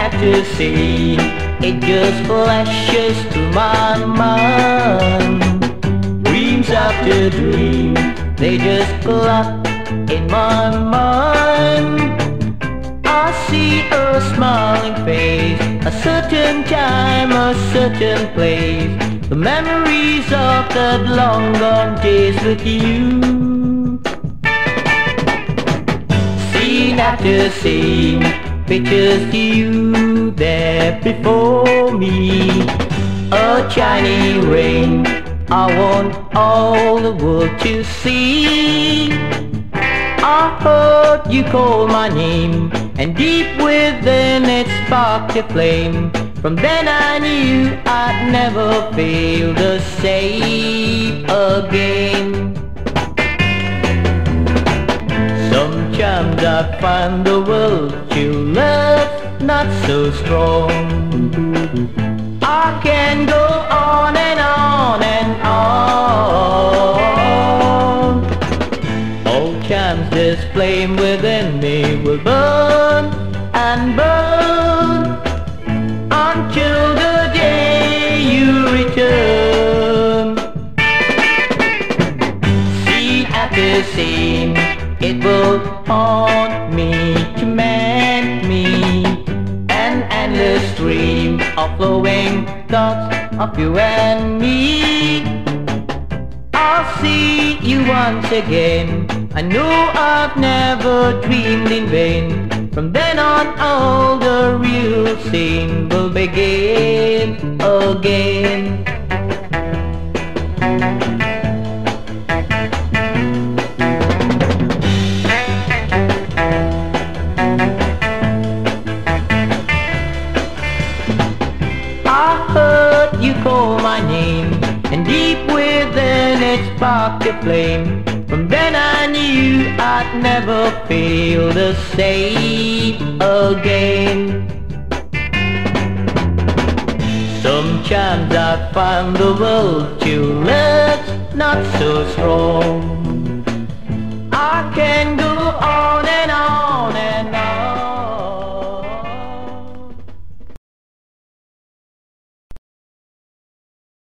after scene, it just flashes to my mind. Dreams after dream, they just clock in my mind. I see a smiling face, a certain time, a certain place, the memories of that long gone days with you. Scene after scene, pictures to you there before me. A Chinese rain, I want all the world to see. I heard you call my name, and deep within it sparked a flame. From then I knew I'd never feel the same again. Sometimes I find the world you love not so strong. I can go on and on and on. Old times, this flame within me will burn and burn until the day you return. Scene after scene, it will haunt me, torment me, an endless stream of flowing thoughts of you and me. I'll see you once again, I know I've never dreamed in vain. From then on all the real scene will begin again. I heard you call my name, and deep within it sparked a flame. From then I knew I'd never feel the same again. Sometimes I find the world you love not so strong.